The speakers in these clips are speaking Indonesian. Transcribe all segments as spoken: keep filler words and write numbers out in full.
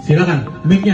Silakan, mic-nya.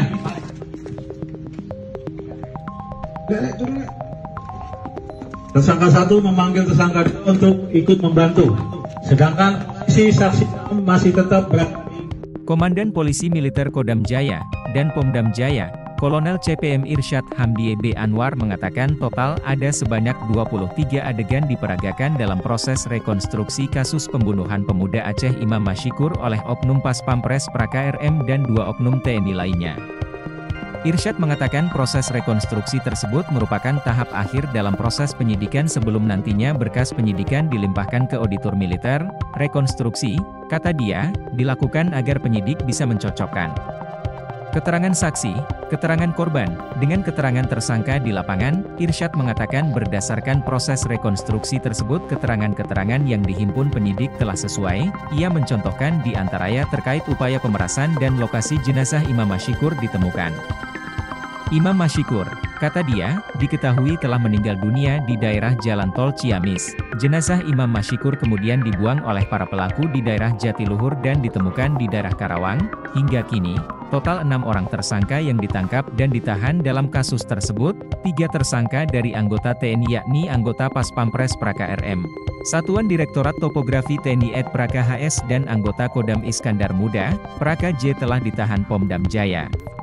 Tersangka satu memanggil tersangka dua untuk ikut membantu, sedangkan si saksi masih tetap berada. Komandan Polisi Militer Kodam Jaya dan Pomdam Jaya, Kolonel C P M Irsyad Hamdie B. Anwar mengatakan total ada sebanyak dua puluh tiga adegan diperagakan dalam proses rekonstruksi kasus pembunuhan pemuda Aceh Imam Mashikur oleh oknum Pas Pampres Praka R M dan dua oknum T N I lainnya. Irsyad mengatakan proses rekonstruksi tersebut merupakan tahap akhir dalam proses penyidikan sebelum nantinya berkas penyidikan dilimpahkan ke auditor militer. Rekonstruksi, kata dia, dilakukan agar penyidik bisa mencocokkan keterangan saksi, keterangan korban, dengan keterangan tersangka di lapangan. Irsyad mengatakan berdasarkan proses rekonstruksi tersebut keterangan-keterangan yang dihimpun penyidik telah sesuai. Ia mencontohkan di antaranya terkait upaya pemerasan dan lokasi jenazah Imam Mashikur ditemukan. Imam Mashikur, kata dia, diketahui telah meninggal dunia di daerah Jalan Tol Ciamis. Jenazah Imam Mashikur kemudian dibuang oleh para pelaku di daerah Jatiluhur dan ditemukan di daerah Karawang. Hingga kini, total enam orang tersangka yang ditangkap dan ditahan dalam kasus tersebut. Tiga tersangka dari anggota T N I yakni anggota Pas Pampres Praka R M, Satuan Direktorat Topografi T N I Ed Praka H S dan anggota Kodam Iskandar Muda, Praka J telah ditahan Pomdam Jaya.